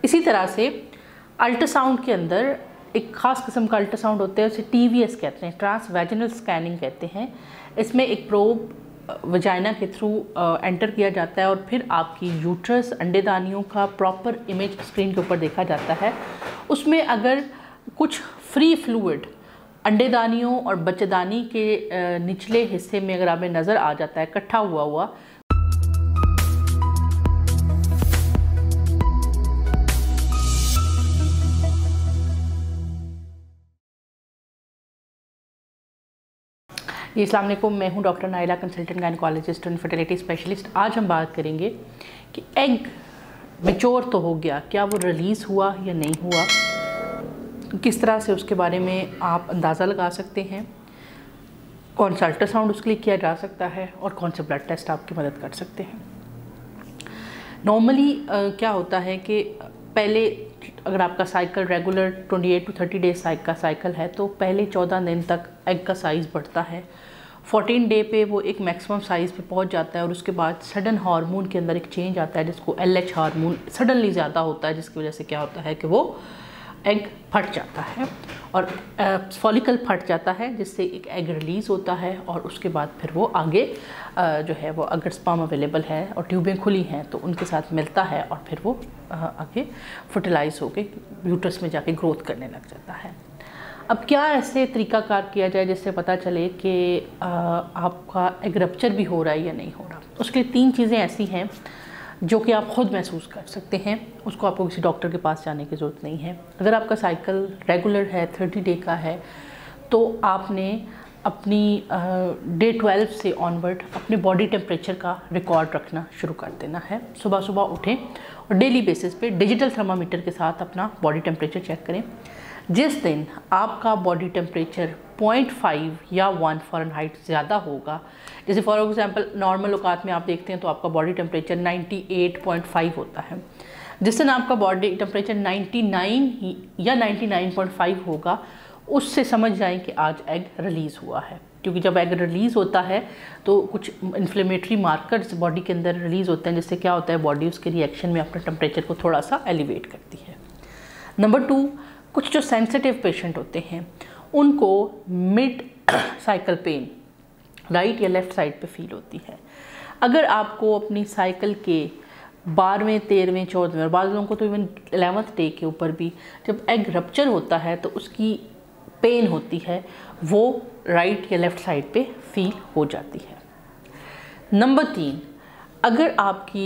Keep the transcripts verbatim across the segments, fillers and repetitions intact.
इसी तरह से अल्ट्रासाउंड के अंदर एक ख़ास किस्म का अल्ट्रासाउंड होता है, उसे टी वी एस कहते हैं, ट्रांस वैजिनल स्कैनिंग कहते हैं। इसमें एक प्रोब वजाइना के थ्रू एंटर किया जाता है और फिर आपकी यूट्रस, अंडेदानियों का प्रॉपर इमेज स्क्रीन के ऊपर देखा जाता है। उसमें अगर कुछ फ्री फ्लूइड अंडेदानियों और बच्चेदानी के निचले हिस्से में अगर हमें नज़र आ जाता है इकट्ठा हुआ हुआ, जी अस्सलाम वालेकुम, मैं हूं doctor Naila, consultant gynaecologist and fertility specialist. आज हम बात करेंगे कि एग मैच्योर तो हो गया, क्या वो रिलीज़ हुआ या नहीं हुआ, किस तरह से उसके बारे में आप अंदाज़ा लगा सकते हैं, कौन सा अल्ट्रासाउंड उसके लिए किया जा सकता है और कौन से ब्लड टेस्ट आपकी मदद कर सकते हैं। नॉर्मली क्या होता है कि पहले अगर आपका साइकिल रेगुलर अट्ठाईस टू तीस डेज साइकिल का साइकिल है तो पहले चौदह दिन तक एग का साइज़ बढ़ता है। चौदह डे पे वो एक मैक्सिमम साइज़ पे पहुंच जाता है और उसके बाद सडन हार्मोन के अंदर एक चेंज आता है जिसको एल एच हार्मोन सडनली ज़्यादा होता है, जिसकी वजह से क्या होता है कि वो एग फट जाता है और फॉलिकल फट जाता है, जिससे एक एग रिलीज़ होता है और उसके बाद फिर वो आगे आ, जो है वो अगर स्पर्म अवेलेबल है और ट्यूबें खुली हैं तो उनके साथ मिलता है और फिर वो आ, आगे फर्टिलाइज होकर यूट्रस में जाके ग्रोथ करने लग जाता है। अब क्या ऐसे तरीकाकार किया जाए जिससे पता चले कि आपका एग रप्चर भी हो रहा है या नहीं हो रहा। उसके लिए तीन चीज़ें ऐसी हैं जो कि आप ख़ुद महसूस कर सकते हैं, उसको आपको किसी डॉक्टर के पास जाने की ज़रूरत नहीं है। अगर आपका साइकिल रेगुलर है, तीस डे का है, तो आपने अपनी डे ट्वेल्व से ऑनवर्ड अपने बॉडी टेम्परेचर का रिकॉर्ड रखना शुरू कर देना है। सुबह सुबह उठें और डेली बेसिस पे डिजिटल थर्मामीटर के साथ अपना बॉडी टेम्परेचर चेक करें। जिस दिन आपका बॉडी टेम्परेचर पॉइंट फाइव या वन फ़ारेनहाइट ज़्यादा होगा, जैसे फॉर एग्जांपल नॉर्मल औकात में आप देखते हैं तो आपका बॉडी टेम्परेचर अट्ठानवे पॉइंट फाइव होता है, जिस दिन आपका बॉडी टेम्परेचर निन्यानवे या निन्यानवे पॉइंट फाइव होगा, उससे समझ जाएं कि आज एग रिलीज़ हुआ है। क्योंकि जब एग रिलीज़ होता है तो कुछ इन्फ्लेमेटरी मार्कर्स बॉडी के अंदर रिलीज़ होते हैं, जिससे क्या होता है बॉडी उसके रिएक्शन में अपने टेम्परेचर को थोड़ा सा एलिवेट करती है। नंबर टू, कुछ जो सेंसिटिव पेशेंट होते हैं उनको मिड साइकिल पेन राइट या लेफ़्ट साइड पे फील होती है। अगर आपको अपनी साइकिल के बारहवें, तेरहवें, चौदहवें और बाद लोगों को तो इवन एलेवंथ डे के ऊपर भी जब एग रप्चर होता है तो उसकी पेन होती है, वो राइट या लेफ़्ट साइड पे फील हो जाती है। नंबर तीन, अगर आपकी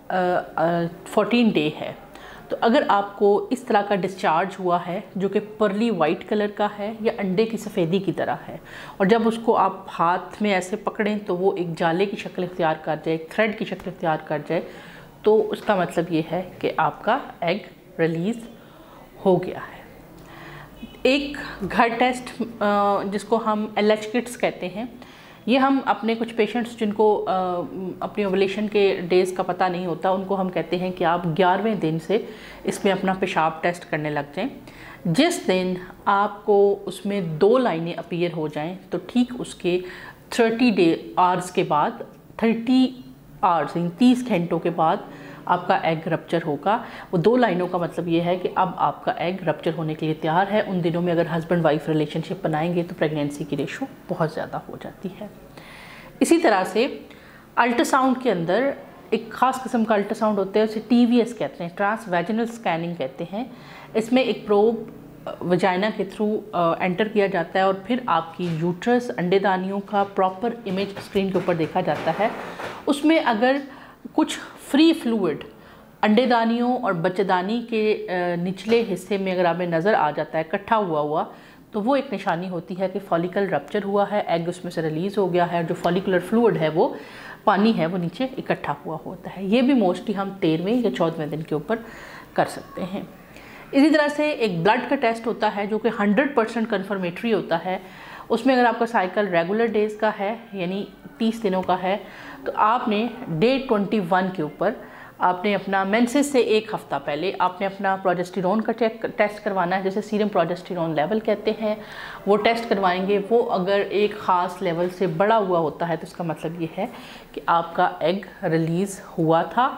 फोर्टीन डे है तो अगर आपको इस तरह का डिस्चार्ज हुआ है जो कि पर्ली वाइट कलर का है या अंडे की सफ़ेदी की तरह है, और जब उसको आप हाथ में ऐसे पकड़ें तो वो एक जाले की शक्ल इख्तियार कर जाए, एक थ्रेड की शक्ल इख्तियार कर जाए, तो उसका मतलब ये है कि आपका एग रिलीज़ हो गया है। एक घर टेस्ट जिसको हम एल एच किट्स कहते हैं, ये हम अपने कुछ पेशेंट्स जिनको अपनी ओवुलेशन के डेज़ का पता नहीं होता, उनको हम कहते हैं कि आप ग्यारहवें दिन से इसमें अपना पेशाब टेस्ट करने लग जाएं। जिस दिन आपको उसमें दो लाइनें अपीयर हो जाएं तो ठीक उसके तीस डे आवर्स के बाद, तीस आवर्स यानी तीस घंटों के बाद आपका एग रप्चर होगा। वो दो लाइनों का मतलब ये है कि अब आपका एग रप्चर होने के लिए तैयार है। उन दिनों में अगर हस्बैंड वाइफ रिलेशनशिप बनाएंगे तो प्रेगनेंसी की रेशो बहुत ज़्यादा हो जाती है। इसी तरह से अल्ट्रासाउंड के अंदर एक ख़ास किस्म का अल्ट्रासाउंड होता है, उसे टी वी एस कहते हैं, ट्रांस वैजिनल स्कैनिंग कहते हैं। इसमें एक प्रोब वजाइना के थ्रू एंटर किया जाता है और फिर आपकी यूट्रस, अंडेदानियों का प्रॉपर इमेज स्क्रीन के ऊपर देखा जाता है। उसमें अगर कुछ फ्री फ्लूइड अंडेदानियों और बच्चेदानी के निचले हिस्से में अगर हमें नज़र आ जाता है इकट्ठा हुआ हुआ, तो वो एक निशानी होती है कि फॉलिकल रप्चर हुआ है, एग उसमें से रिलीज़ हो गया है। जो फॉलिकुलर फ्लूइड है, वो पानी है, वो नीचे इकट्ठा हुआ होता है। ये भी मोस्टली हम तेरहवें या चौदहवें दिन के ऊपर कर सकते हैं। इसी तरह से एक ब्लड का टेस्ट होता है जो कि हंड्रेड परसेंट कन्फर्मेटरी होता है। उसमें अगर आपका साइकिल रेगुलर डेज़ का है यानी तीस दिनों का है तो आपने डे इक्कीस के ऊपर आपने अपना मेंसेस से एक हफ़्ता पहले आपने अपना प्रोजेस्टेरोन का चेक टेस्ट करवाना है, जैसे सीरम प्रोजेस्टेरोन लेवल कहते हैं, वो टेस्ट करवाएंगे। वो अगर एक ख़ास लेवल से बड़ा हुआ होता है तो इसका मतलब ये है कि आपका एग रिलीज़ हुआ था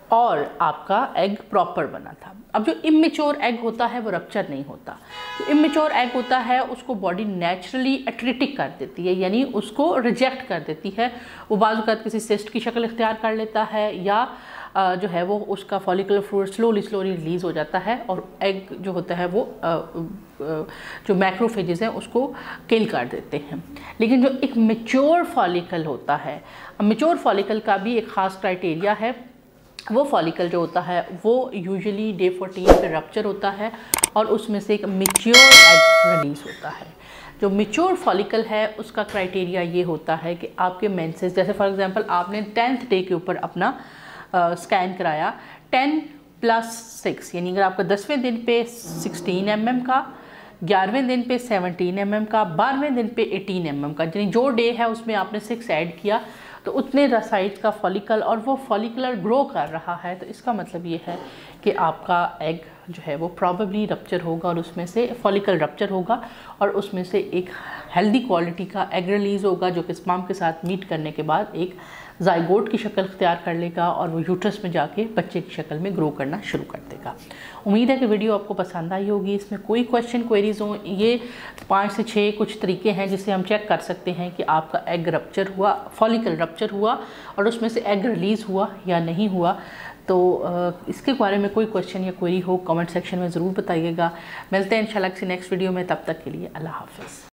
और आपका एग प्रॉपर बना था। अब जो इमेच्योर एग होता है वो रप्चर नहीं होता। जो इमेच्योर एग होता है उसको बॉडी नेचुरली एट्रिटिक कर देती है, यानी उसको रिजेक्ट कर देती है। वो बाज़ औक़ात किसी सिस्ट की शक्ल इख्तियार कर लेता है या जो है वो उसका follicular fluid slowly slowly release हो जाता है और एग जो होता है वो जो मैक्रोफेजेस हैं उसको किल कर देते हैं। लेकिन जो एक मैच्योर फॉलिकल होता है, मैच्योर फॉलिकल का भी एक ख़ास क्राइटेरिया है। वो फॉलिकल जो होता है वो यूजुअली डे फोर्टीन पे रप्चर होता है और उसमें से एक मैच्योर एग रिलीज़ होता है। जो मैच्योर फॉलिकल है उसका क्राइटेरिया ये होता है कि आपके मेंसेस, जैसे फॉर एग्जांपल आपने टेंथ डे के ऊपर अपना स्कैन uh, कराया, टेन प्लस सिक्स यानी अगर आपका दसवें दिन पे सिक्सटीन एम एम का, ग्यारहवें दिन पे सेवनटीन एम एम का, बारहवें दिन पे एटीन एम एम का, यानी जो डे है उसमें आपने सिक्स ऐड किया तो उतने साइज का फॉलिकल और वो फॉलिकुलर ग्रो कर रहा है, तो इसका मतलब ये है कि आपका एग जो है वो प्रॉबेबली रप्चर होगा और उसमें से फॉलिकल रप्चर होगा और उसमें से एक हेल्दी क्वालिटी का एग रिलीज़ होगा जो कि स्पर्म के साथ मीट करने के बाद एक ज़ाइगोट की शक्ल इख्तियार कर लेगा और वो यूट्रस में जाके बच्चे की शक्ल में ग्रो करना शुरू कर देगा। उम्मीद है कि वीडियो आपको पसंद आई होगी। इसमें कोई क्वेश्चन क्वेरीज हों, ये पाँच से छः कुछ तरीके हैं जिससे हम चेक कर सकते हैं कि आपका एग रप्चर हुआ, फॉलिकल रप्चर हुआ और उसमें से एग रिलीज़ हुआ या नहीं हुआ। तो इसके बारे में कोई क्वेश्चन या क्वेरी हो कमेंट सेक्शन में ज़रूर बताइएगा। मिलते हैं इंशाल्लाह किसी नेक्स्ट वीडियो में, तब तक के लिए अल्लाह हाफ़िज़।